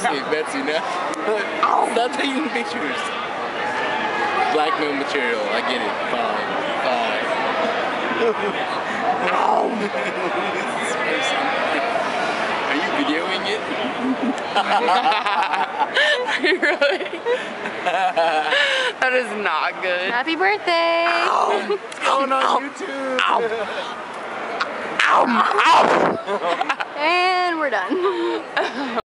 Betsy, no. Stop taking pictures. Blackmail material, I get it. Fine. Ow! Are you videoing it? Are you really? That is not good. Happy birthday! Ow! It's going on YouTube! Ow! And we're done.